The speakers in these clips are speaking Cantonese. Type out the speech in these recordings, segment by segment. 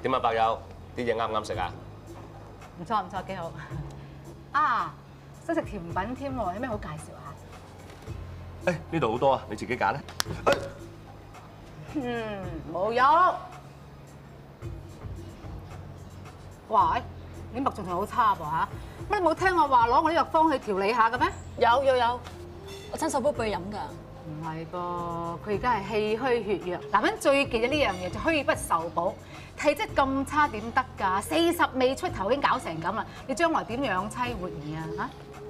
點啊，伯友？啲嘢啱唔啱食啊？ 唔錯唔錯，幾好。啊，想食甜品添喎，有咩好介紹啊？ 誒，呢度好多啊，你自己揀啦。 冇喐。喂，你脈仲係好差噃嚇？乜你冇聽我話攞我啲藥方去調理下嘅咩？ 有，我親手煲俾佢飲㗎。 唔係噃，佢而家係氣虛血弱，男人最忌嘅呢樣嘢就虛不受補。體質咁差點得㗎？40未出頭已經搞成咁啦，你將來點養妻活兒啊？嚇！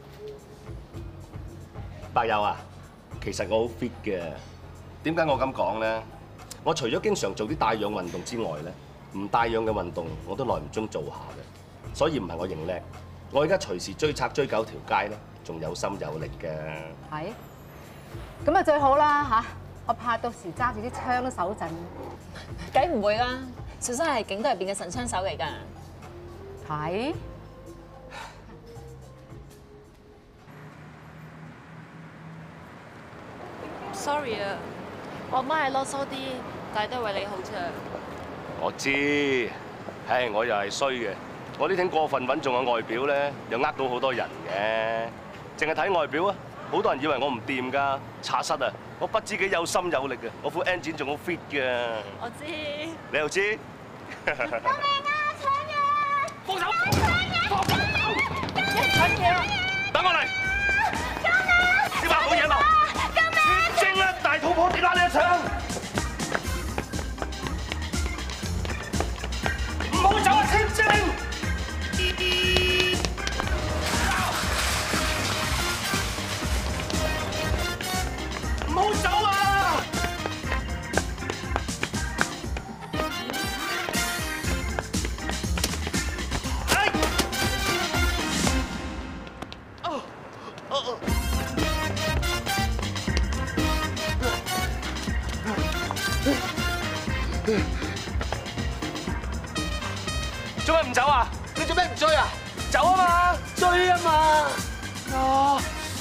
伯友啊，其實我好 fit 嘅。點解我咁講咧？我除咗經常做啲帶氧運動之外咧，唔帶氧嘅運動我都耐唔中做下嘅。所以唔係我認叻，我而家隨時追賊追9條街咧，仲有心有力嘅。 係。咁啊最好啦嚇！我怕到時揸住啲槍都手震。 梗唔會啦，小生係警隊入邊嘅神槍手嚟㗎。 係。 Sorry 啊，我媽係囉嗦啲，但係都係為你好啫。 我知，唉，我又係衰嘅。我呢挺過分穩重嘅外表咧，又呃到好多人嘅。淨係睇外表啊，好多人以為我唔掂㗎。查實啊，我不知幾有心有力嘅，我副 engine 仲好 fit 㗎。 我知。 你又知？ 救命啊！搶嘢！ 放手！ 放手！ 搶嘢啊！ 等我嚟！ 救命！ 點解冇嘢嘛？ 救命！ 精啦，大肚婆，點解你一槍？唔好走啊，千精！唔好走啊！哎！做咩唔走啊？你做咩唔追啊？走啊嘛！追啊嘛！啊！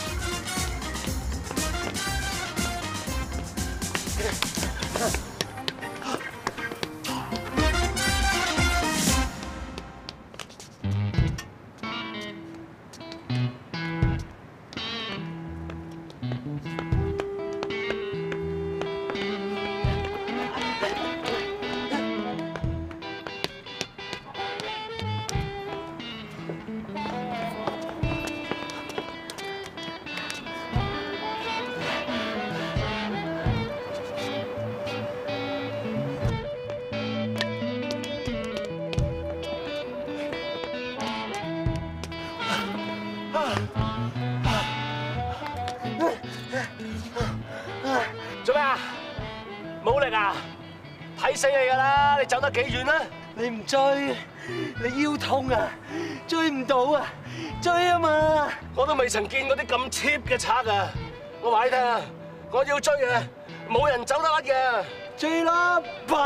做咩啊？冇力啊？睇死你㗎啦！你走得幾遠啊？ 你唔追，你腰痛啊，追唔到啊，追啊嘛！ 我都未曾見過啲咁 cheap 嘅賊啊！我話你聽啊，我要追啊，冇人走得甩嘅。 追啦，笨！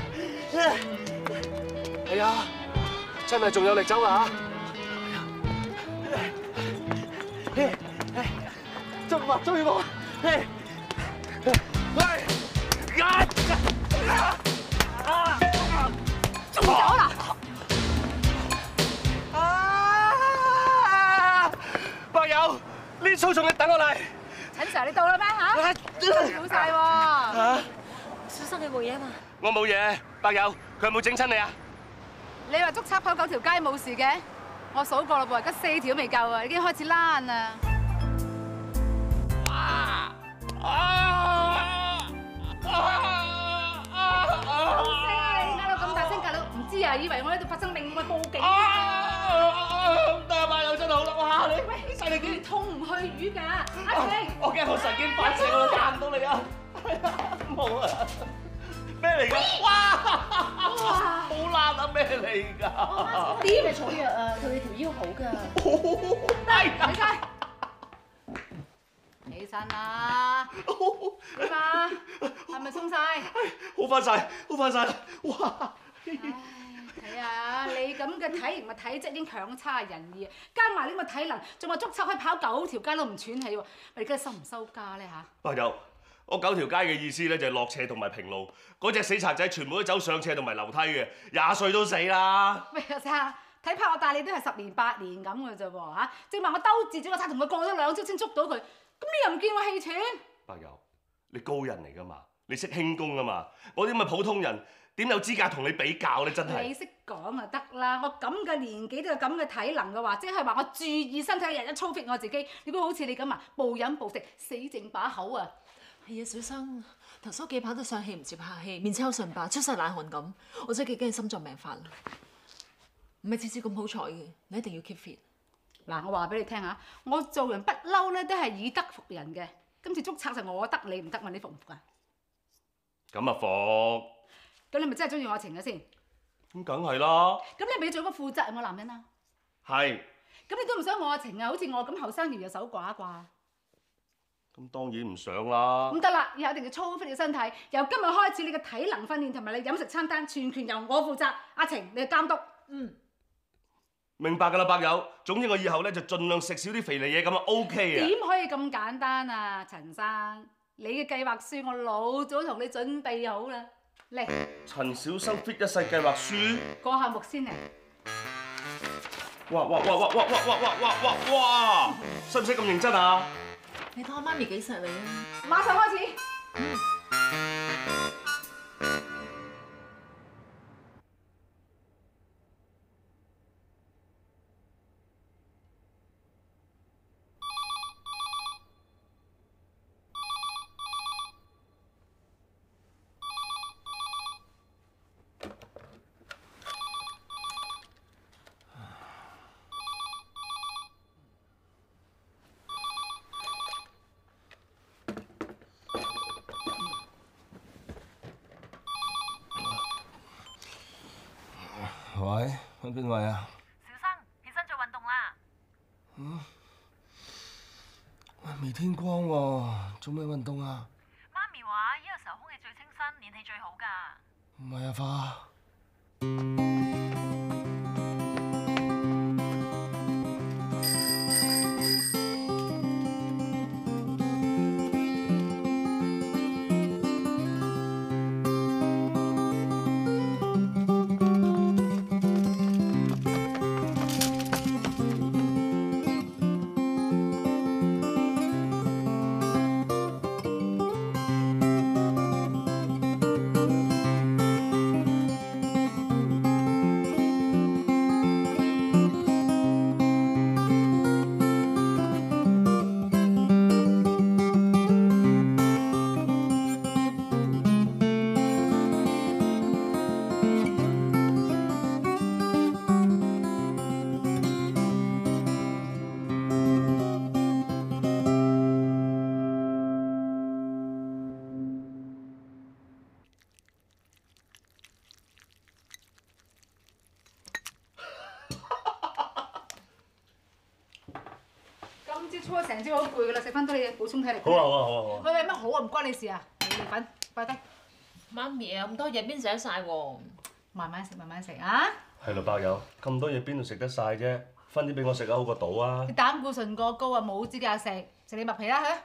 係啊，真係仲有力走啊追我，追我！ 喂！ 仲走啦！ 伯友，呢操仲你等我嚟。 陳 Sir，你到啦咩嚇？好晒喎！ 小生你冇嘢嘛？ 我冇嘢，伯友，佢有冇整親你啊？ 你話捉賊跑9條街冇事嘅，我數過啦噃，而家4條都未夠啊，已經開始躝啦。好聲啊！你嗌到咁大聲，隔佬唔知啊，以為我喺度發生命案報警啊！ 得啊，伯友真係好啦，哇！你犀利啲， 痛唔去瘀㗎，阿晴。 我驚我神經反射，我都嚇唔到你啊！冇啊！咩嚟㗎？哇！好爛啊！咩嚟㗎？ 啲嘅草藥啊，對你條腰好㗎。 起身，起身啦！點啊？係咪鬆晒？ 好翻晒，好翻晒啦！哇！ 睇下你咁嘅體型嘅體質已經強差人意啊！加埋呢個體能，仲話捉賊可以跑9條街都唔喘氣喎！你而家收唔收家咧嚇？ 伯友， 我9條街嘅意思咧就係落斜同埋平路，嗰隻死賊仔全部都走上斜同埋樓梯嘅，20歲都死啦。 喂，阿生，睇怕我帶你都係10年8年咁嘅啫喎嚇，正話我兜截咗個賊，同佢過咗2招先捉到佢，咁你又唔見我棄權？ 伯友，你高人嚟噶嘛，你識輕功啊嘛，我啲咁嘅普通人點有資格同你比較咧？真係。 你識講就得啦，我咁嘅年紀都有咁嘅體能嘅話，即係話我注意身體，日日操 fit 我自己。如果好似你咁啊，暴飲暴食，死剩把口啊！ 係啊，小生頭先幾跑都上氣唔接下氣，面青唇白，出晒冷汗咁，我真係幾驚心臟病發啦！唔係次次咁好彩嘅，你一定要 keep fit。 嗱，我話俾你聽下，我做人不嬲咧都係以德服人嘅。今次捉賊就我得你唔得嘛？你服唔服啊？ 咁啊服。 咁你咪真係中意我情嘅先？ 咁梗係啦。 咁你咪要做個負責任嘅男人啊？ 係。 咁你都唔想我情啊？好似我咁後生搖搖手寡啩？ 咁當然唔想啦。 咁得啦，以後一定要操 fit 你身體。由今日開始，你嘅體能訓練同埋你飲食餐單全權由我負責。阿晴，你係監督。 明白㗎啦，伯友。總之我以後咧就盡量食少啲肥膩嘢，咁啊 OK 啊。 點可以咁簡單啊，陳生？你嘅計劃書我老早同你準備好啦。嚟， 陳小生 fit 一世計劃書。 個項目先嚟。 哇！使唔使咁認真啊？ 你睇我媽咪幾錫你啊！ 馬上開始。 喂，喺邊位啊？ 小生，起身做運動啦！ 未天光喎，做咩運動啊？ 媽咪話呢個時候空氣最清新，練氣最好㗎。 唔係啊花。 今朝操成朝好攰噶啦，食翻多啲補充體力。 好啊好啊好啊好啊！ 喂，乜好啊？唔關你事啊！你份擺低， 媽咪啊，咁多嘢邊食得晒喎？ 慢慢食慢慢食啊！ 係啦，伯友，咁多嘢邊度食得晒啫？分啲俾我食啊，好過倒啊！ 你膽固醇過高啊，冇資格食，食你麥皮啦嚇！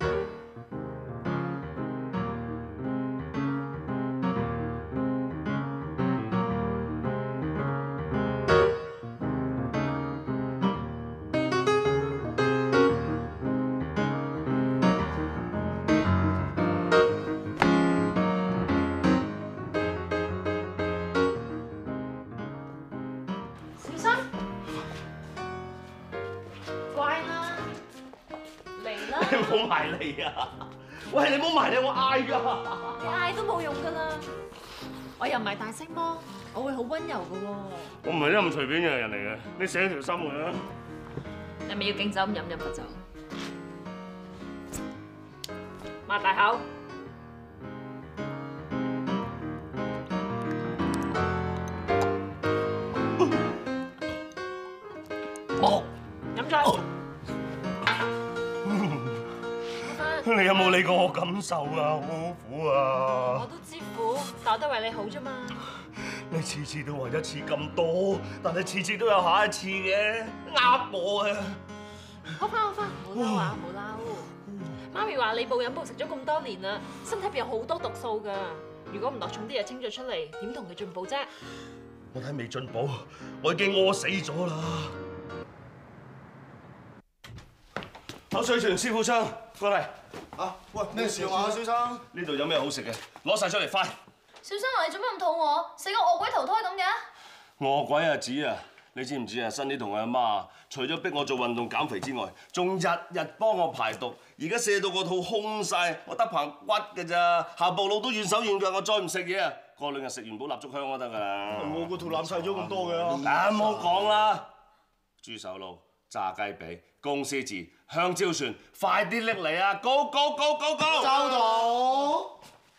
你唔好埋嚟啊！喂，你唔好埋嚟，我嗌㗎。 你嗌都冇用㗎啦，我又唔係大聲魔，我會好溫柔㗎喎。 我唔係啲咁隨便嘅人嚟嘅，你寫條心佢啊！ 係咪要敬酒咁飲罰酒？擘大口。飲醉。 你有冇理過我感受啊？好苦啊！ 我都知苦，但我都為你好啫嘛。 你次次都話一次咁多，但係次次都有下一次嘅，呃我啊！ 好翻，唔好嬲啊，唔好嬲。 媽咪話你暴飲暴食咗咁多年啦，身體入邊有好多毒素㗎。如果唔落重啲嘢清咗出嚟，點同佢進步啫？ 我睇未進步，我已經餓死咗啦！口水泉師傅昌，過嚟。 啊，喂，咩事啊，小生？ 呢度有咩好食嘅？攞晒出嚟，快！ 小生啊，你做咩咁肚餓？死個餓鬼投胎咁嘅？ 餓鬼啊子啊！你知唔知啊？新啲同我阿媽，除咗逼我做運動減肥之外，仲日日幫我排毒。而家瀉到個肚空晒，我得棚骨㗎咋，行步路都軟手軟腳。我再唔食嘢啊，過2日食元寶蠟燭香都得㗎啦。 我個肚腩細咗咁多嘅。 唔好講啦！豬手撈、炸雞髀、公司字、香蕉船，快啲拎嚟啊！Go go go go go！ 收到。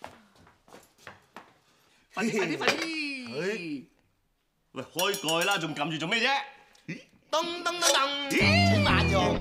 快啲！喂，開蓋啦，仲撳住做咩啫？ 噔噔噔噔，請慢用。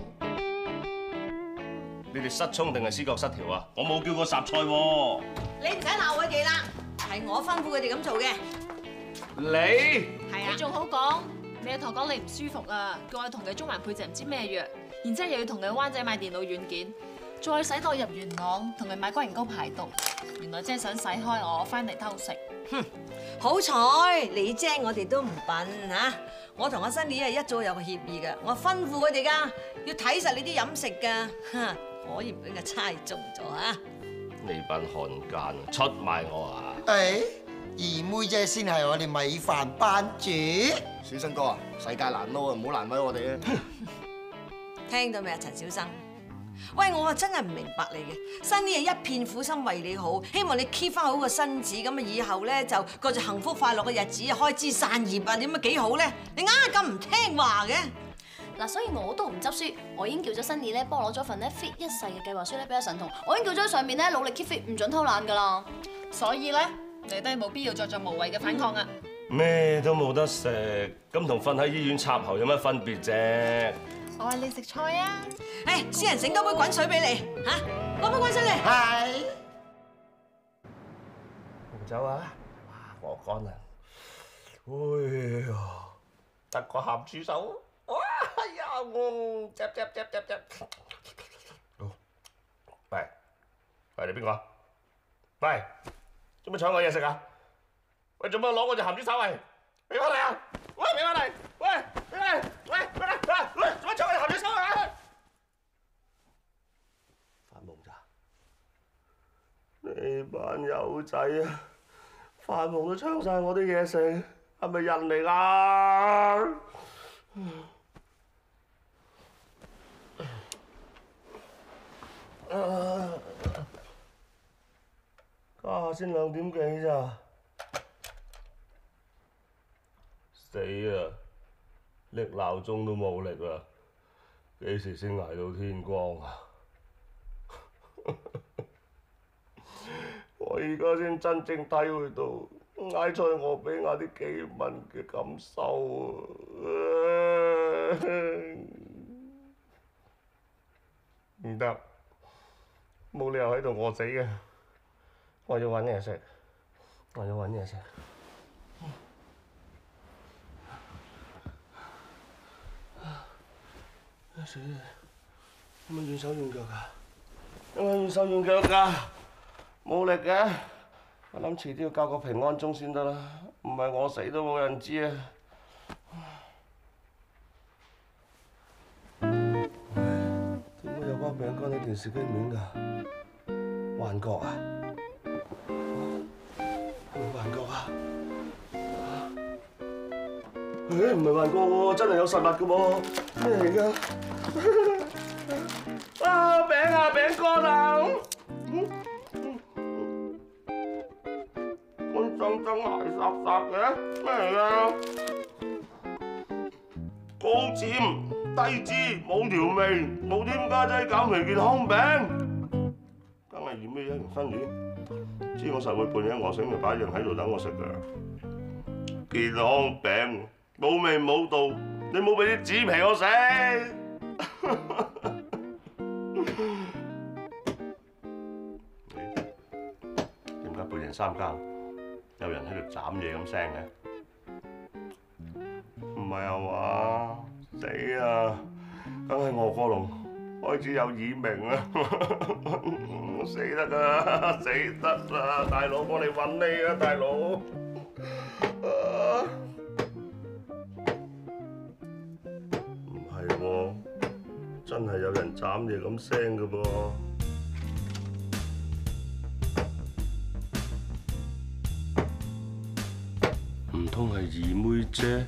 你哋失聰定係思覺失調啊？我冇叫過霎菜喎。 你唔使鬧佢哋啦，係我吩咐佢哋咁做嘅。 你係啊，你仲好講，你同我講你唔舒服啊，叫我同佢中環配隻唔知咩藥，然之後又要同佢灣仔買電腦軟件，再使到入元朗同佢買龜苓膏排毒，原來真係想使開我翻嚟偷食。 哼，好彩你精，我哋都唔笨嚇。我同阿新年係一早有個協議㗎，我吩咐佢哋㗎，要睇實你啲飲食㗎。嚇，可以唔俾佢猜中咗啊！ 你班漢奸出賣我啊！ 誒，二妹姐先係我哋米飯班主。小生哥啊，世界難撈啊，唔好難為我哋啊！ 聽到未啊，陳小生？喂，我啊真係唔明白你嘅，新年係一片苦心為你好，希望你 keep 翻好個身子，咁啊以後咧就過住幸福快樂嘅日子，開枝散葉啊，點樣幾好咧？你硬係咁唔聽話嘅。 嗱，所以我都唔執輸，我已經叫咗新年咧幫我攞咗份咧 fit 一世嘅計劃書咧俾阿神童，我已經叫咗喺上面咧努力 keep fit，唔准偷懶噶啦。 所以咧，你都係冇必要再做無謂嘅反抗啊！ 咩都冇得食，咁同瞓喺醫院插喉有乜分別啫？ 我話你食菜啊！ 誒，私人整多杯滾水俾你嚇，攞杯滾水嚟。 係。 紅酒啊！哇，我乾啊！哎呀，得個鹹豬手，哇！哎呀，嗒。喂，你邊個？喂，做咩搶我嘢食啊？喂，做咩攞我隻鹹豬手嚟？俾翻嚟啊！喂，俾翻嚟！喂，俾翻嚟！喂，做乜搶我隻鹹豬手啊？發夢咋？你班友仔啊，發夢都搶晒我啲嘢食，係咪人嚟㗎？家下先2點幾咋？死啊！拎鬧鐘都冇力啦，幾時先捱到天光啊？我而家先真正體會到埃塞俄比亞啲飢民嘅感受啊！唔得，冇理由喺度餓死嘅，我要揾嘢食，我要揾嘢食。死啦！有冇軟手軟腳㗎？有冇軟手軟腳㗎？冇力嘅，我諗遲啲要教個平安鐘先得啦，唔係我死都冇人知啊！點解有包餅乾喺電視機面㗎？幻覺啊？係咪幻覺啊？誒，唔係幻覺喎，真係有實物㗎喎，咩嚟㗎？啊，餅啊，餅乾啊！乾爭爭鞋霎霎嘅，咩嚟㗎？高纖低脂冇調味冇添加劑減肥健康餅，梗係驗咩一年新年？知我實會半夜餓醒，咪擺樣喺度等我食㗎。健康餅冇味冇道，你冇俾啲紙皮我食。點解半夜3更有人喺度斬嘢咁聲嘅？唔係啊嘛，死啊！梗係餓過龍， 開始有耳鳴啦，我死得啦，死得啦！大佬，我嚟揾你啊，大佬！唔係喎，真係有人斬嘢咁聲㗎噃。唔通係二妹姐？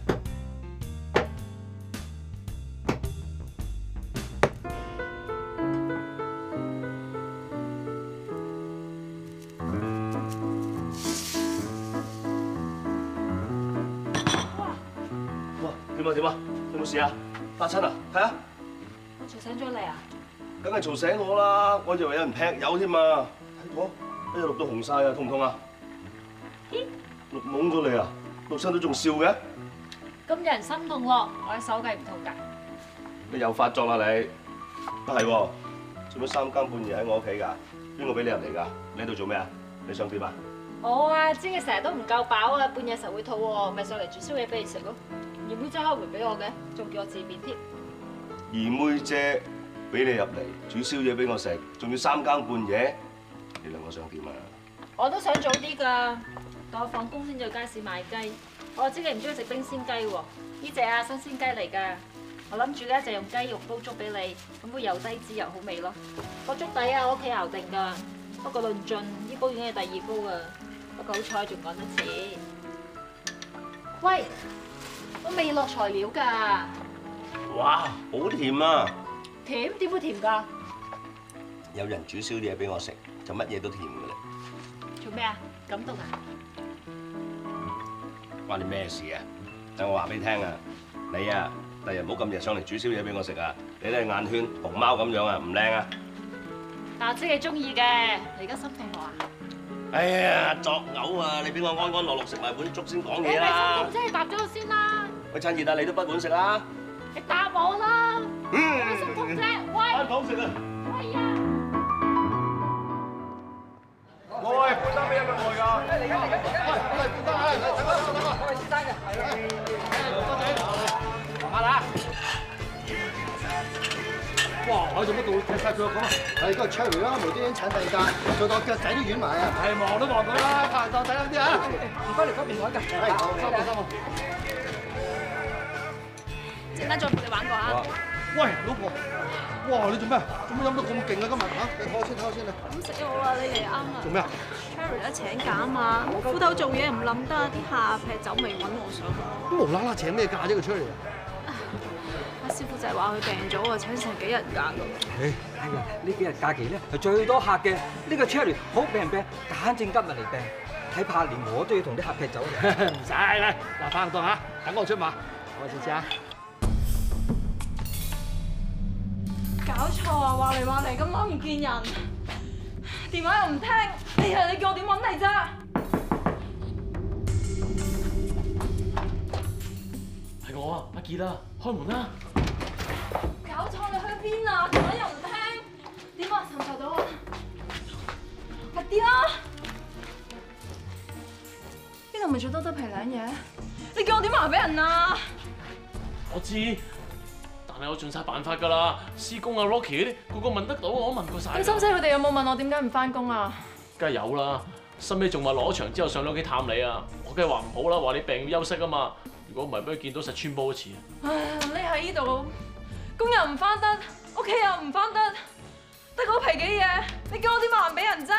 點啊？有冇事啊？打親啊？係啊！ 我嘈醒咗你啊？ 梗係嘈醒我啦！我以為有人劈友添啊！睇我，哎呀，錄到紅晒啊，痛唔痛啊？ 咦？ 錄懵咗你啊？錄親都仲笑嘅？ 咁有人心痛咯，我嘅手計唔痛㗎。 你又發作啦你？都係喎，做乜三更半夜喺我屋企㗎？邊個俾你入嚟㗎？你喺度做咩啊？你想點啊？ 我啊，知你成日都唔夠飽啊，半夜時候會肚餓，咪上嚟煮宵夜俾你食咯。二妹姐開門俾我嘅，仲叫我自便添。 二妹姐俾你入嚟煮宵夜俾我食，仲要三更半夜，你兩個想點啊？ 我都想早啲㗎，等我放工先去街市買雞。我知你唔中意食冰鮮雞喎，呢隻啊新鮮雞嚟㗎。我諗住咧就用雞肉煲粥俾你，咁會又低脂又好味咯。個粥底啊，我屋企熬定㗎，不過論盡呢煲已經係第二煲啊。不過好彩仲趕得切。喂！我未落材料㗎。 哇，好甜啊！ 甜？點會甜㗎？ 有人煮宵夜俾我食，就乜嘢都甜㗎啦。 做咩啊？感動啊？ 關你咩事啊？等我話俾你聽啊！你啊，第日唔好咁日上嚟煮宵夜俾我食啊！你都係眼圈熊貓咁樣啊，唔靚啊！ 但我知你中意嘅，你而家心痛我啊？ 哎呀，作嘔啊！你俾我安安樂樂食埋碗粥先講嘢啦！ 你咪心痛啫，你答咗我先啦！ 喂，趁熱啊，你都不管食啦！ 你答我啦！有咩心痛啫？喂！ 翻房食啊！ 喂呀！ 喂，半單俾一個外㗎！ 嚟緊！喂，半單啊！等我先生嘅，係啦，慢慢啦！哇！我做乜到踢晒腳咁啊？係嗰個 Cherry 啦，無端端鏟第二架，做到腳仔都軟埋啊！係望都望佢啦，拍檔仔啲啊！唔該，你嗰邊台㗎，係收好。 陣間再陪你玩過啊！ 喂，老婆，哇！你做咩？做乜飲到咁勁啊？今日嚇，你唞先啊！ 咁食咗啦，你嚟啱啦。 做咩啊 ？Cherry 咧請假啊嘛，我斧頭做嘢唔冧得，啲客劈酒味揾我上去。 咁無啦啦請咩假啫？佢出嚟啊！ 阿師傅就係話佢病咗啊，請成幾日假㗎。 哎呀，呢幾日假期咧係最多客嘅，呢個 Cherry 好病，簡正今日嚟病，睇怕連我都要同啲客劈酒。 唔使啦，嗱，拍檔嚇，等我出馬，我試試啊！ 搞錯啊！話嚟話嚟咁耐唔見人，電話又唔聽，哎呀！你叫我點揾你啫？ 係我啊，阿傑啊，開門啦！ 搞錯，你去邊啊？電話又唔聽，點啊？尋求到啊？快啲啦！邊度咪最多得皮兩嘢？你叫我點話俾人啊？ 我知。但係我盡晒辦法㗎啦，施工啊 Rocky 嗰啲個個問得到，我都問過晒。 咁心姐佢哋有冇問我點解唔翻工啊？ 梗係有啦，心尾仲話攞場之後上你屋企探你啊！我梗係話唔好啦，話你病要休息啊嘛。如果唔係俾佢見到實穿煲一次。 唉，匿喺呢度，工又唔翻得，屋企又唔翻得，得嗰皮幾嘢，你叫我點還俾人啫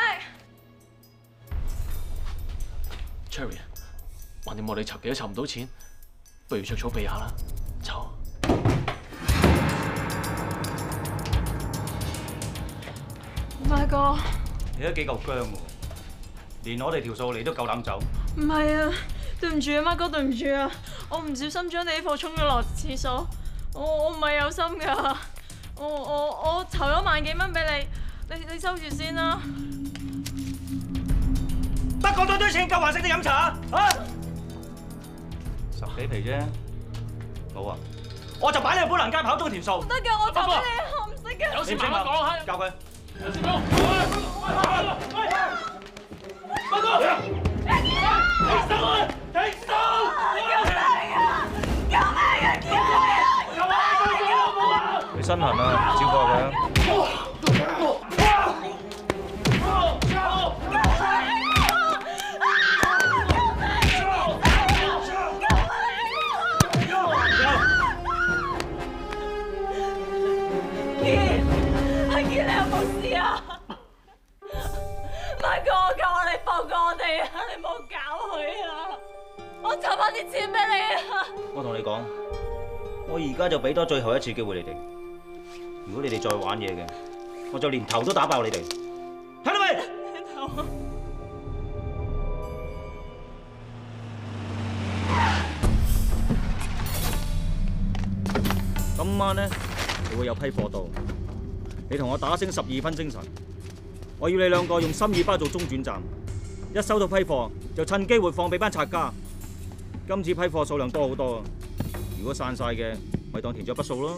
？Cherry， 橫掂我哋籌幾都籌唔到錢，不如着草避下啦，籌。 馬哥， 你都幾嚿薑喎，連我哋條數你都夠膽走。 唔係啊，對唔住啊，馬哥，對唔住啊，我唔小心將你啲貨沖咗落廁所，我唔係有心㗎，我籌咗萬幾蚊俾你收住先啦。 得講多堆錢夠還食你飲茶啊？10幾皮啫，好啊，我就擺你去寶蘭街跑多條數。 唔得㗎，我籌俾你，我唔識㗎。 有事慢慢講，係。 教佢。 有事講。八哥，停手啊！停手！救命啊！救命啊！救命啊！救命啊！ 你佢身痕啊，照顧下佢。 阿健，你有冇事啊？咪哥，我求你放過我哋啊！你冇搞佢啊！我籌翻啲錢俾你啊！ 我同你講，我而家就俾多最後一次機會你哋。如果你哋再玩嘢嘅，我就連頭都打爆你哋。睇到未？頭。今晚咧，你會有批貨到，你同我打聲12分精神。我要你兩個用心意包做中轉站，一收到批貨就趁機會放俾班賊家。今次批貨數量多好多啊！如果散晒嘅，咪當填咗筆數咯。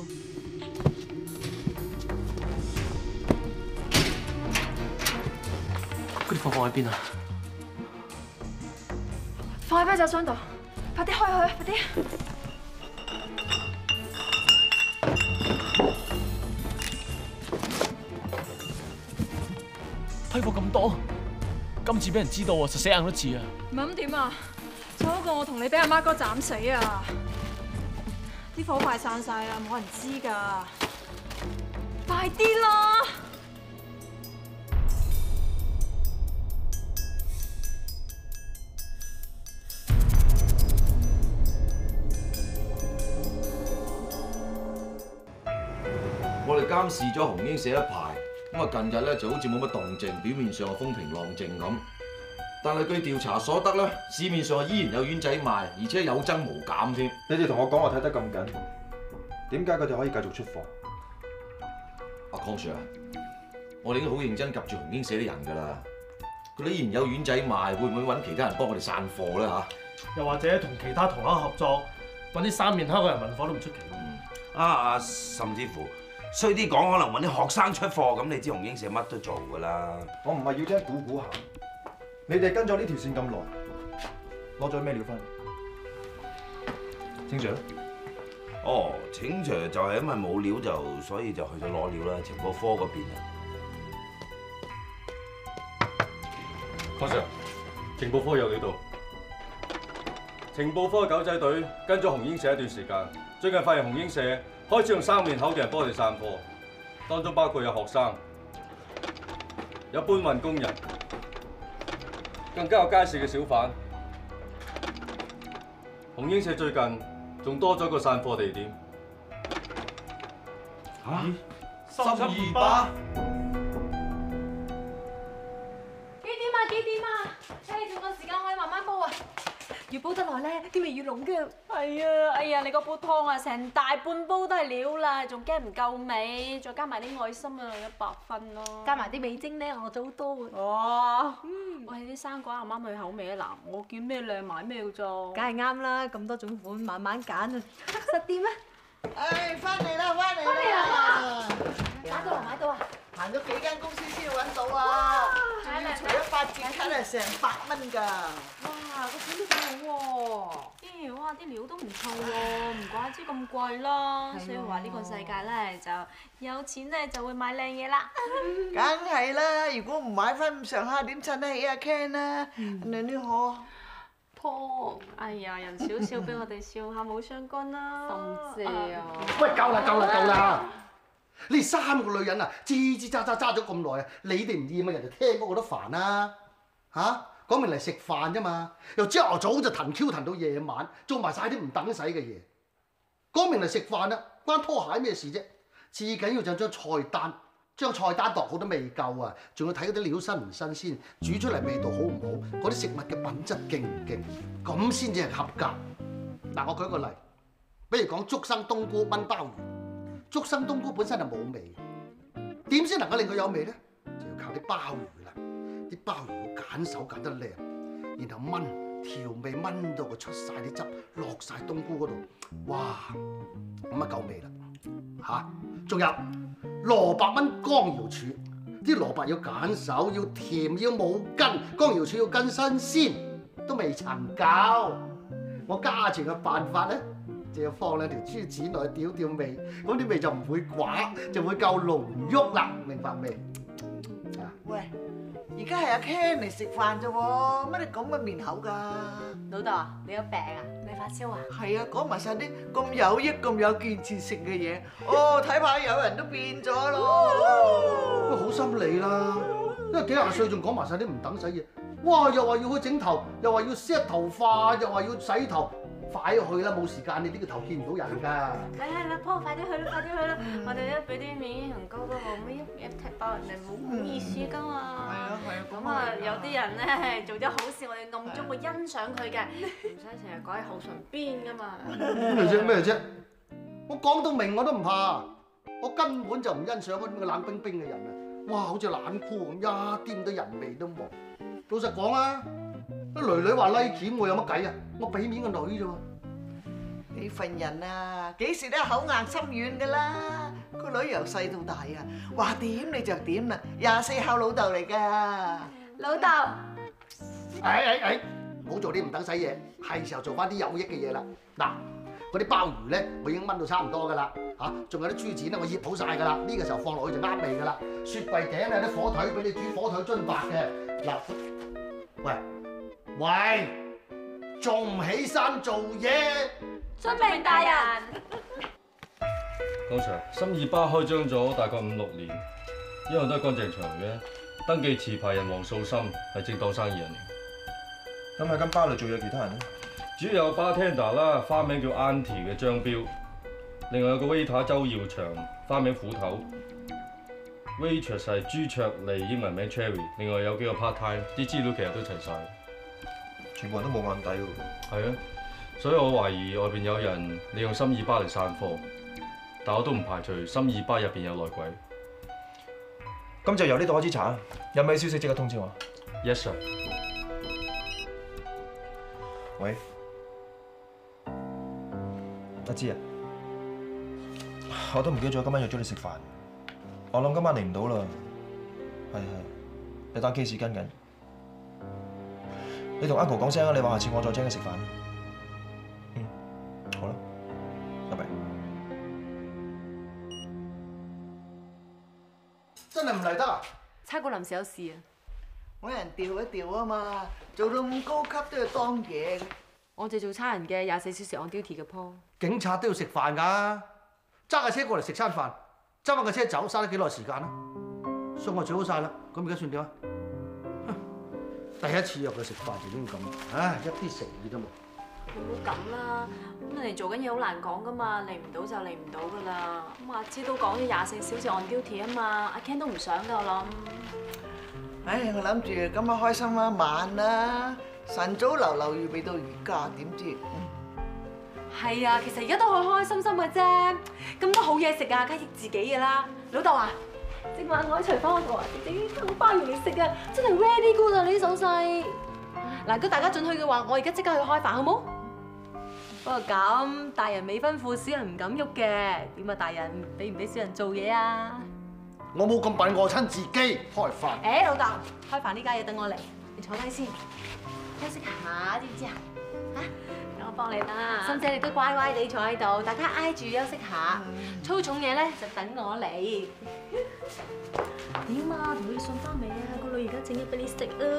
嗰啲貨放喺邊啊？ 放喺啤酒箱度，快啲開佢，快啲！ 批貨咁多，今次俾人知道啊，實死硬多次啊！ 唔係咁點啊？就好過我同你俾阿媽哥斬死啊！啲貨好快散晒啦，冇人知㗎。快啲啦！ 我哋監視咗紅英社一排，咁啊近日咧就好似冇乜動靜，表面上係風平浪靜咁。但係據調查所得咧，市面上依然有丸仔賣，而且有增無減添。 你哋同我講話睇得咁緊，點解佢哋可以繼續出貨？ 阿康 Sir， 我哋已經好認真及住紅英社啲人㗎啦。佢哋依然有丸仔賣，會唔會揾其他人幫我哋散貨咧嚇？ 又或者同其他同行合作，揾啲三面黑嘅人運貨都唔出奇。 甚至乎衰啲講，可能揾啲學生出貨，咁你知紅英社乜都做㗎啦。 我唔係要聽估估下，你哋跟咗呢條線咁耐，攞咗咩料翻嚟？清 Sir？ 哦，清 Sir 就係因為冇料所以就去咗攞料啦，情報科嗰邊啊。 康 Sir， 情報科有料到。情報科嘅狗仔隊跟咗紅英社一段時間，最近發現紅英社開始用三面口嘅人幫我哋散貨，當中包括有學生、有搬運工人，更加有街市嘅小販。紅英社最近仲多咗個散貨地點。 12巴？ 幾點啊？幾點啊？仲有時間可以慢慢煲啊！越煲得耐咧，啲味越濃嘅。 係啊，哎呀，你嗰煲湯啊，成大半煲都係料啦，仲驚唔夠味，再加埋啲愛心啊，100分咯。 加埋啲味精咧，我做好多喎。 哇！喂，啲生果啱唔啱佢口味啊？嗱，我見咩靚買咩嘅咋。 梗係啱啦，咁多種款，慢慢揀啊，實掂啊！ 唉，翻嚟啦，翻嚟啦！ 買到啊，買到啊！ 行咗幾間公司先揾到啊！除咗8件卡係成100蚊㗎。 哇，個款都幾好喎！哇，啲料都唔錯喎，唔怪之咁貴啦。所以話呢個世界咧，就有錢咧就會買靚嘢啦。 梗係啦，如果唔買翻咁上下，點襯得起阿 Ken 啊？你好。 湯，哎呀，人少少俾我哋笑下冇相干啦。心姐啊！ 喂，夠啦夠啦夠啦！你3個女人啊，吱吱喳喳揸咗咁耐啊，你哋唔厭啊，人哋聽嗰個都煩啦嚇！講明嚟食飯啫嘛，由朝頭早就騰 Q 騰到夜晚，做埋晒啲唔等使嘅嘢。講明嚟食飯啦，關拖鞋咩事啫？至緊要就張菜單，張菜單度好都未夠啊，仲要睇嗰啲料新唔新鮮，煮出嚟味道好唔好，嗰啲食物嘅品質勁唔勁，咁先至係合格。嗱，我舉個例，比如講竹笙冬菇炆鮑魚，竹笙冬菇本身就冇味，點先能夠令佢有味咧？就要靠啲鮑魚啦，啲鮑魚要揀手揀得靚，然後炆調味炆到佢出晒啲汁，落晒冬菇嗰度，哇，咁啊夠味啦嚇！仲有蘿蔔炆江瑤柱，啲蘿蔔要揀手，要甜，要冇根，江瑤柱要根新鮮，都未曾夠。我加錢嘅辦法咧， 就要放兩條豬展落去調味，咁啲味就唔會寡，就會夠濃郁啦，明白未？ 喂，而家係阿 Ken 嚟食飯啫喎，乜你咁嘅面口㗎？ 老豆啊，你有病啊？你發燒啊？ 係啊，講埋晒啲咁有益、咁有建設性嘅嘢，哦，睇怕有人都變咗咯。 喂，好心理啦，因為幾廿歲仲講埋晒啲唔等使嘢，哇！又話要去整頭，又話要 set 頭髮，又話要洗頭。快去啦！冇時間，你呢個頭見唔到人㗎。 係啦，婆快啲去啦，快啲去啦！我哋咧俾啲面英雄哥哥我咩一踢爆人哋冇好意思㗎嘛。係啊係啊。咁啊，有啲人咧做咗好事，我哋暗中會欣賞佢嘅，唔使成日講喺口唇邊㗎嘛。 咩啫咩啫？我講到明我都唔怕，我根本就唔欣賞嗰啲咁嘅冷冰冰嘅人啊！哇，好似冷酷咁，一啲咁多人味都冇。老實講啊！啲女女話 like 我有乜計啊？我俾面個女啫喎。 你份人啊，幾時都係口硬心軟㗎啦。個女由細到大啊，話點你就點啦，24孝老豆嚟㗎。 老豆， 唔好做啲唔等使嘢，係時候做翻啲有益嘅嘢啦。嗱，嗰啲鮑魚咧，我已經炆到差唔多㗎啦，嚇，仲有啲豬展咧，我醃好晒㗎啦。呢個時候放落去就啱味㗎啦。雪櫃頂咧有啲火腿俾你煮火腿津白嘅。嗱，喂，仲唔起身做嘢？ 遵命大人。 江 Sir， 心意巴開張咗大概5、6年，一樣都係乾淨場嘅。登記持牌人黃素心係正當生意人嚟。 咁喺間巴度做嘢其他人咧？ 主要有 bartender 啦，花名叫 Auntie 嘅張標，另外有個 waiter 周耀祥，花名斧頭。waitress 係朱卓麗，英文名 Cherry， 另外有幾個 part time， 啲資料其實都齊晒， 全部人都冇眼底喎。 係啊，所以我懷疑外邊有人利用心意巴嚟散貨，但我都唔排除心意巴入邊有內鬼。 咁就由呢度開始查，有咩消息即刻通知我。 Yes sir。 喂，阿芝啊，我都唔記得咗今晚約咗你食飯。我諗今晚嚟唔到啦，係，有單 case 跟緊。你同 Uncle 講聲啊，你話下次我再請佢食飯。好啦，拜拜。 真係唔嚟得啊！ 差館臨時有事啊， 揾人調一調啊嘛，做到咁高級都要當嘢。 我哋做差人嘅24小時 on duty 嘅坡。 警察都要食飯㗎，揸架車過嚟食餐飯。揸翻架車走，嘥得幾耐時間啊？餸我煮好晒啦，咁而家算點啊？第一次約佢食飯就已經咁，唉，一啲誠意都冇。 你唔好咁啦，咁人哋做緊嘢好難講噶嘛，嚟唔到就嚟唔到噶啦。咁阿芝都講咗24小時 on duty 啊嘛，阿 Ken 都唔想㗎我諗。 唉，我諗住今晚開心一晚啦，晨早流流預備到而家，點知？ 係啊，其實而家都開開心心嘅啫，咁多好嘢食啊，梗係益自己嘅啦。老豆啊，正晚我喺廚房嗰度啊，整啲鮑魚嚟食啊，真係 very good 啊！你啲手勢。嗱，如果大家准許嘅話，我而家即刻去開飯好冇？不過咁，大人未吩咐，小人唔敢喐嘅。點啊，大人俾唔俾小人做嘢啊？ 我冇咁笨，餓親自己開飯。 誒，老豆，開飯呢家嘢等我嚟，你坐低先，休息下，知唔知啊？嚇！我幫你啦，心姐你都乖乖地坐喺度，大家挨住休息下。粗重嘢咧就等我嚟。點啊？同佢信翻未啊？個女而家整嘢俾你食啊！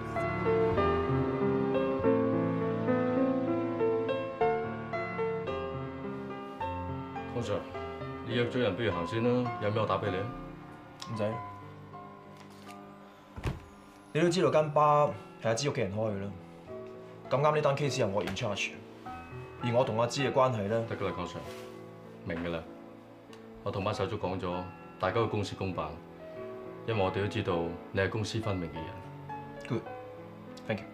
江 Sir， 你約咗人，不如行先啦。有咩我打俾你啊？ 唔使。你都知道間巴係阿芝屋企人開嘅啦。咁啱呢單 case 係我 in charge， 而我同阿芝嘅關係咧， 得㗎啦，江 Sir， 明㗎啦。我同班手足講咗，大家嘅公事公辦，因為我哋都知道你係公私分明嘅人。 Good，thank you。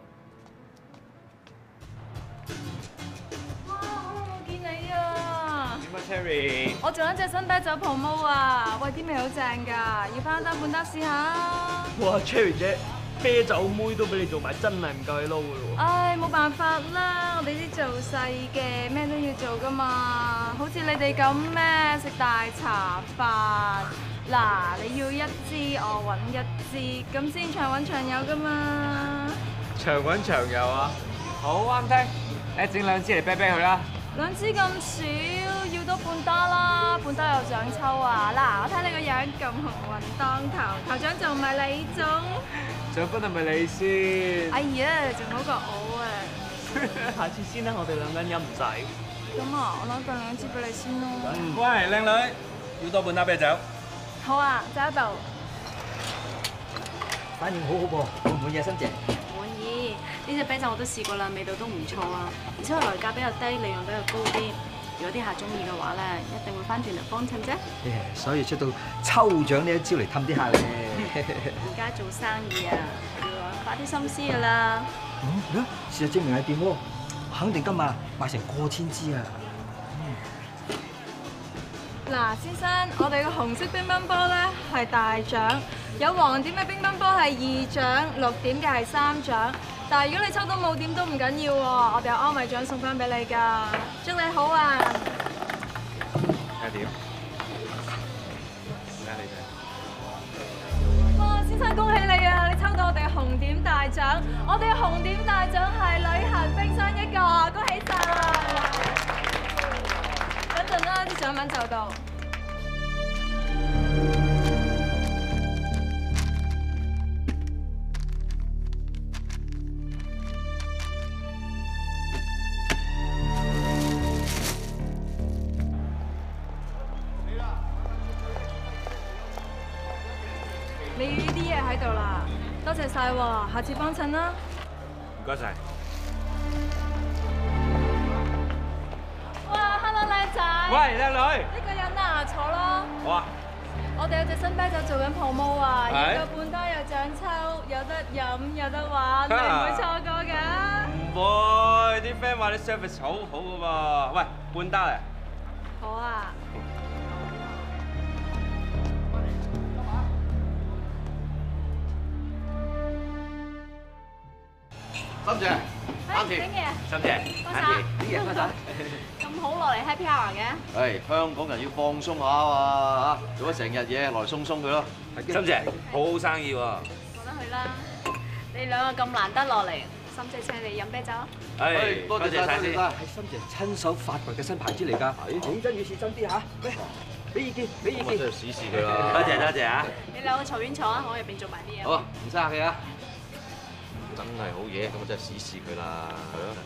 哇！好耐冇見你啊！ 點啊 ，Cherry？ 我仲有一隻新啤酒 promo 啊！喂，啲味好正㗎，要翻一單半打試下。 哇 ，Cherry 姐！啤酒妹都俾你做埋，真係唔夠你撈㗎咯喎！ 唉，冇辦法啦，我哋啲做細嘅咩都要做噶嘛，好似你哋咁咩食大茶飯，嗱你要一支我揾一支，咁先長揾長有噶嘛。 長揾長有啊，好啱聽，你整2支嚟啤啤佢啦。 兩支咁少，要多半打啦，半打又想抽啊！嗱，我睇你個樣咁鴻運當頭，頭獎仲唔係你中？ 獎品係咪你先？ 哎呀，仲好過我啊！ 下次先啦，我哋兩個人飲唔使。 咁啊，我攞兩支俾你先咯。 喂，靚女，要多半打啤酒。 好啊，就喺度。 反應好好噃，滿唔滿意啊，新姐？ 滿意，呢隻啤酒我都試過啦，味道都唔錯啊，而且佢來價比較低，利潤比較高啲。如果啲客中意嘅話咧，一定會翻轉嚟幫襯啫。 所以出到抽獎呢一招嚟氹啲客咧。 而家做生意啊，要花啲心思噶啦。 事實證明係掂喎，肯定今日賣成過千支啊！ 嗱，先生，我哋嘅紅色乒乓波咧係大獎，有黃點嘅乒乓波係2獎，6點嘅係3獎。但係如果你抽到冇點都唔緊要喎，我哋有安慰獎送翻俾你㗎。祝你好啊！ 睇點？睇下你哋。 哇，先生恭喜你啊！你抽到我哋嘅紅點大獎，我哋嘅紅點大獎係旅行冰箱1個，恭喜晒！等陣啦，啲獎品就到。你呢啲嘢喺度啦，多謝晒喎，下次幫襯啦。 唔該晒。 哇 ，hello 靚仔。 喂，靚女。 呢個人啊，坐咯。 好啊。 我哋有隻新啤酒做緊 promo 啊， 係有半打有獎抽，有得飲有得玩，你唔會錯過㗎。 唔會，啲 friend 話你 service 好好㗎喎。喂，半打嚟。 好啊。 心姐，啱甜。心姐，啱甜，啲嘢乜晒？ 咁好落嚟 happy hour 嘅？ 誒，香港人要放鬆下啊！嚇，做咗成日嘢，來鬆鬆佢咯。 心姐，好好生意喎。 過得去啦。你兩個咁難得落嚟，心姐請你飲啤酒。 誒，多謝晒，多謝晒。 係心姐親手發掘嘅新牌子嚟㗎，認真與是真啲嚇。俾意見，俾意見。 我真係試試佢啦。 多謝多謝啊！ 你兩個隨便坐啊，我入邊做埋啲嘢。 好啊，唔生氣啊！真係好嘢，咁我真係試試佢啦。係咯。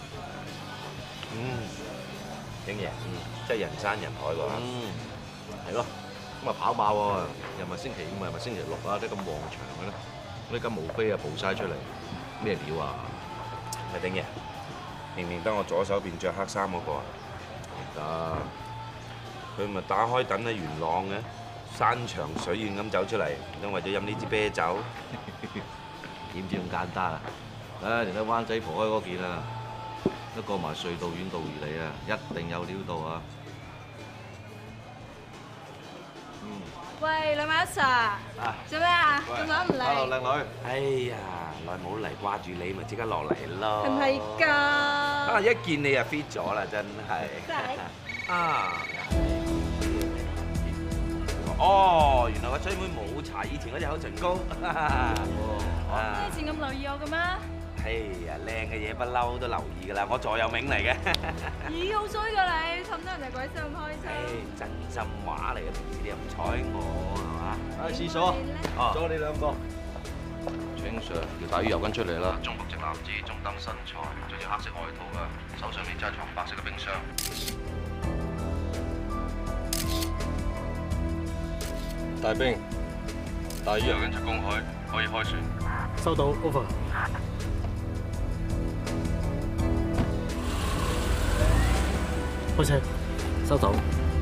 景爺，真係人山人海喎。 係咯。咁啊跑馬喎，又咪星期五，又咪星期六啊，啲咁旺場嘅咧，嗰啲金毛飛啊蒲晒出嚟，咩料啊？ 係景爺，認唔認得我左手邊着黑衫嗰個啊？ 得。 佢咪打開等喺元朗嘅，山長水遠咁走出嚟，因為咗飲呢支啤酒。 點知咁簡單啊？唉，連得灣仔蒲開嗰件啊，都過埋隧道遠道而嚟啊，一定有料到啊！ 喂，兩位阿 Sir，做咩啊？咁耐唔嚟 ？Hello，靚女。 哎呀，耐冇嚟，掛住你咪即刻落嚟咯。 係咪㗎？ 啊，一見你就 fit 咗啦，真係。 真係。 啊！哦，原來個追妹冇搽以前嗰隻口唇膏。 你以前咁留意我嘅咩？ 哎呀，靚嘅嘢不嬲都留意㗎啦，我座右銘嚟嘅。 咦，好衰㗎你，氹得人哋鬼死咁開心。 真心話嚟嘅，平時你又唔睬我係嘛？ 去廁所，咗你兩個。請 Sir，條大魚油巾出嚟啦。中國籍男子，中等身材，着住黑色外套㗎，手上面揸住白色嘅冰箱。大兵，大魚油巾出公海，可以開船。 收到 ，over。開車，收到。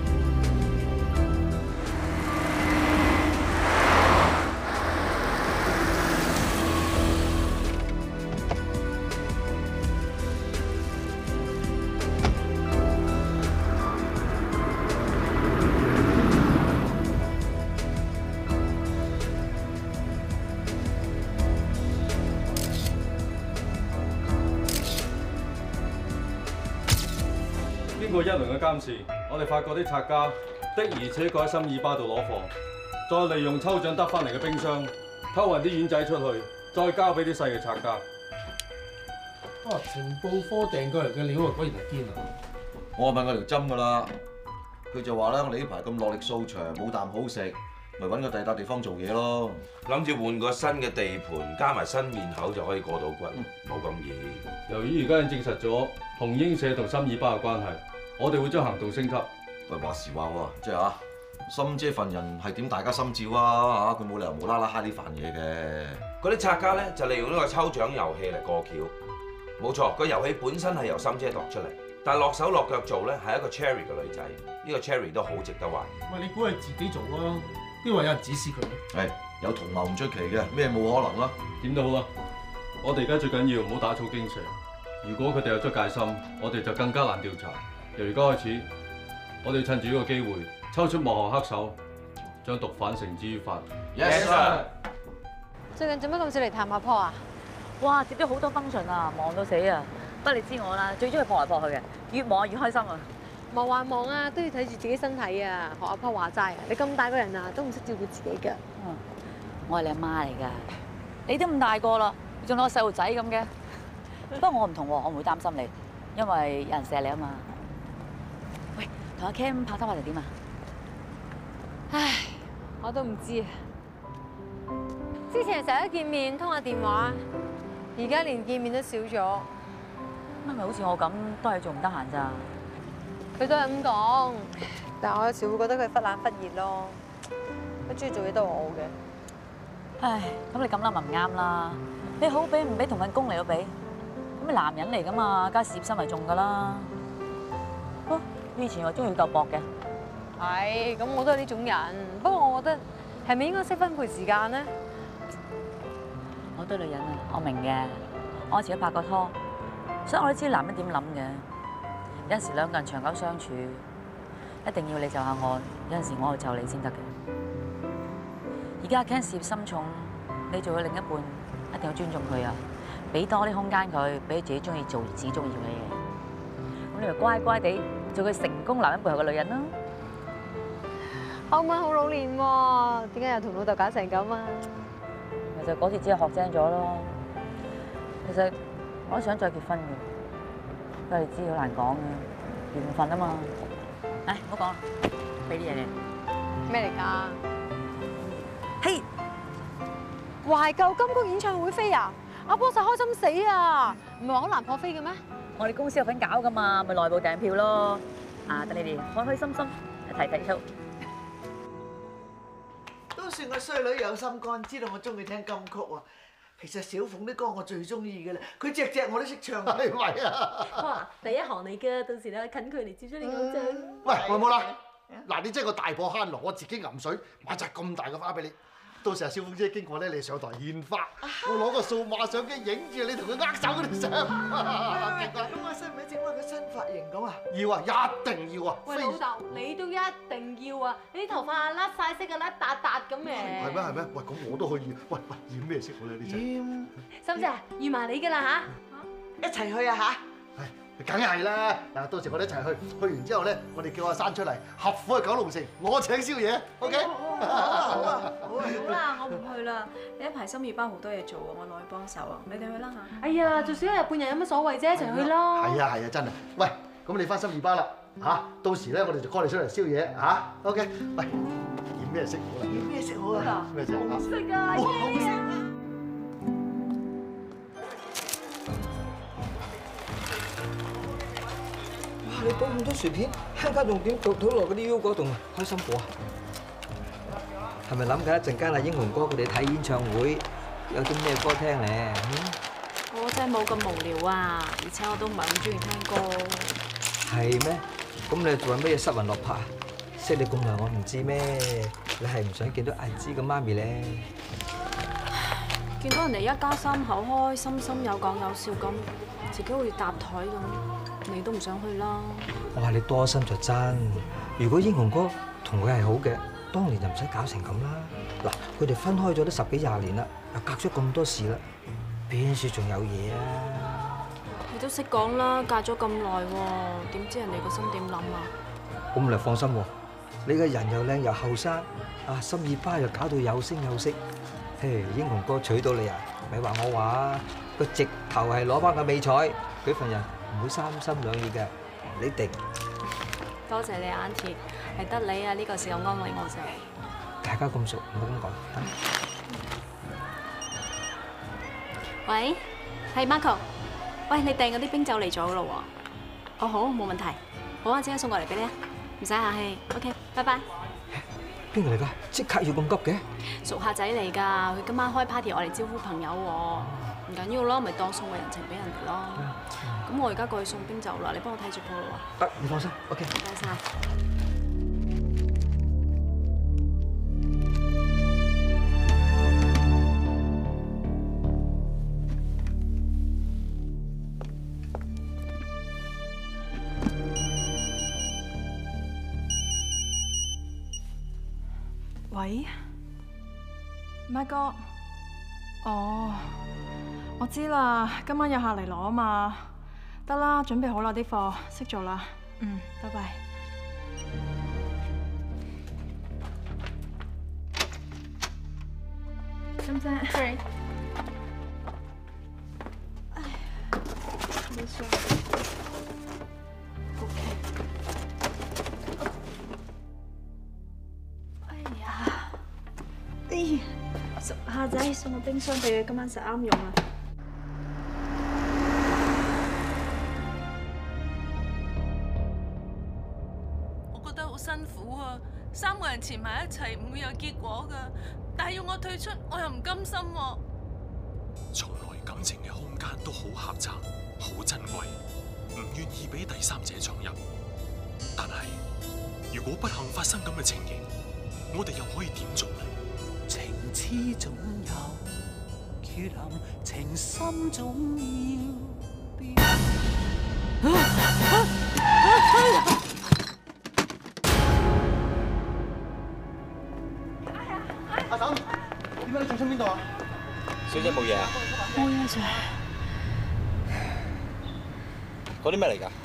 經過一輪嘅監視，我哋發覺啲賊家的而且確喺心意巴度攞貨，再利用抽獎得翻嚟嘅冰箱偷運啲丸仔出去，再交俾啲細嘅賊家。 情報科訂過嚟嘅料啊，果然係堅啊！ 我問佢條針㗎啦，佢就話咧：我哋呢排咁落力掃場，冇啖好食，咪揾個第二笪地方做嘢咯。 諗住換個新嘅地盤，加埋新面口就可以過到骨，冇咁易。 由於而家已經證實咗紅英社同心二巴嘅關係，我哋會將行動升級。 喂，話時話喎，即係啊，心姐份人係點大家心照啊嚇，佢冇理由無啦啦蝦呢飯嘢嘅。 嗰啲拆家咧就利用呢個抽獎遊戲嚟過橋。冇錯，個遊戲本身係由心姐度出嚟，但係落手落腳做咧係一個 Cherry 嘅女仔，呢個 Cherry 都好值得懷疑。 喂，你估係自己做啊？邊話有人指示佢？ 係有同謀唔出奇嘅，咩冇可能啦？ 點都好啦，我哋而家最緊要唔好打草驚蛇。如果佢哋有咗戒心，我哋就更加難調查。由而家開始，我哋趁住呢個機會，抽出幕後黑手，將毒販繩之於法。 Yes sir。 最近做乜咁少嚟探下坡啊？ 哇，接咗好多 function 啊，忙到死啊！不過你知我啦，最中意撲嚟撲去嘅，越忙越開心啊！ 忙還忙啊，都要睇住自己身體啊！學阿坡話齋啊，你咁大個人啊，都唔識照顧自己㗎。 我係你阿媽嚟㗎，你都咁大個啦，仲當我細路仔咁嘅。不過我唔同喎，我唔會擔心你，因為有人錫你啊嘛。喂，同阿 Cam 拍拖話題點啊？ 唉，我都唔知啊。之前成日見面通下電話，而家連見面都少咗。 咁咪好似我咁，都係做唔得閒咋？ 佢都係咁講，但係我有時會覺得佢忽冷忽熱咯。佢中意做嘢都係我嘅。 唉，咁你咁諗咪唔啱啦。你好比唔比同份工嚟到比？咁你男人嚟噶嘛，梗係事業心為重噶啦。哦，你以前又中意鬥搏嘅。 係，咁我都係呢種人。不過我覺得係咪應該識分配時間咧？ 我對女人啊，我明嘅。我以前都拍過拖，所以我都知男人點諗嘅。有陣時兩個人長久相處，一定要你就下我，有陣時我去就你先得嘅。而家阿 Ken 事業心重，你做佢另一半，一定要尊重佢啊！俾多啲空間佢，俾佢自己中意做自己中意做嘅嘢。咁你咪乖乖地做佢成功男人背後嘅女人咯。 歐文好老練喎，點解又同老豆搞成咁啊？ 咪就嗰次只係學精咗咯。其實我都想再結婚嘅，不過你知好難講嘅，緣分啊嘛。唉，唔好講啦，俾啲嘢你。 咩嚟㗎？嘿，懷舊金曲演唱會飛啊！阿波實開心死啊！唔係話好難破飛嘅咩？ 我哋公司有份搞㗎嘛，咪內部訂票咯。啊，等你哋開開心心睇睇 show。 都算個衰女有心肝，知道我中意聽金曲喎。其實小鳳啲歌我最中意嘅啦，佢隻隻我都識唱。係咪啊？ 哇，第一行嚟㗎，到時咧近距離接咗你偶像。 喂，我冇啦。嗱，你真係個大破慳爐，我自己揞水買紮咁大嘅花俾你。到時阿小鳳姐經過咧，你上台獻花，我攞個數碼相機影住你同佢握手嗰條相。 咁我使唔使整翻個新髮型咁啊？ 要啊，一定要啊！ 喂，老豆，你都一定要啊！你啲頭髮甩晒色㗎，甩笪笪咁嘅。 係咩係咩？喂，咁我都可以。喂，染咩色好咧？呢隻？ 心姐，預埋你㗎啦嚇！一齊去啊嚇！ 梗係啦！嗱，到時我哋一齊去，去完之後咧，我哋叫阿珊出嚟，合府去九龍城，我請宵夜 ，OK？ 好啊！ 好啦，我唔去啦。呢一排心二班好多嘢做啊，我落去幫手啊。你哋去啦嚇。 哎呀，最少一日半日有乜所謂啫？一齊去啦！ 係啊係啊，真係。喂，咁你翻心二班啦嚇，到時咧我哋就 call 你出嚟宵夜嚇，OK？喂，染咩色好啊？ 染咩色好啊？ 咩色啊？ 紅色啊！紅色啊！ 你煲咁多薯片，慳家仲點倒落嗰啲腰果度啊？開心果啊！係咪諗緊一陣間阿英雄哥佢哋睇演唱會有啲咩歌聽咧？ 我真係冇咁無聊啊，而且我都唔係咁中意聽歌。 係咩？咁你做緊咩嘢失魂落魄啊？識你咁耐我唔知咩？你係唔想見到阿芝嘅媽咪咧？ 見到人哋一家三口開開心心有講有笑咁，自己好似搭台咁，你都唔想去啦。 我話你多心就真。如果英雄哥同佢係好嘅，當年就唔使搞成咁啦。嗱，佢哋分開咗都10幾20年啦，又隔咗咁多事啦，邊處仲有嘢啊？ 你都識講啦，隔咗咁耐喎，點知人哋個心點諗啊？ 咁你放心喎，你個人又靚又後生，啊心二巴又搞到有聲有色。嘿，英雄哥娶到你啊，咪話我話個直頭係攞翻個美彩，佢份人唔會三心兩意嘅，你定。 多謝你 Auntie， 係得你啊呢個時候安慰我啫。 大家咁熟，唔好咁講。 喂，係 Marco， 喂，你訂嗰啲冰酒嚟咗咯喎。哦好，冇問題。好啊，即刻送過嚟俾你啊，唔使客氣。OK， 拜拜。 邊個嚟㗎？即刻要咁急嘅？ 熟客仔嚟㗎，佢今晚開 party， 我嚟招呼朋友喎。唔緊要咯，咪當送個人情俾人哋咯。咁我而家過去送冰酒啦，你幫我睇住鋪啦喎。 你放心 ，OK。 唔該晒。 喂，麥哥，哦，我知啦，今晚有客嚟攞啊嘛，得啦，準備好啦啲貨，識做啦，拜拜。心姐，sorry。哎，冇事。熟客仔送個冰箱俾佢，今晚實啱用啊！ 我覺得好辛苦啊，3個人纏埋一齊唔會有結果噶，但係要我退出，我又唔甘心喎。 從來感情嘅空間都好狹窄，好珍貴，唔願意俾第三者闖入。但係如果不幸發生咁嘅情形，我哋又可以點做呢？ 情痴總有缺陷，情深總要變。 阿嬸，點解你仲出邊度啊？ 小姐冇嘢啊？ 冇嘢，Sir。 嗰啲咩嚟㗎？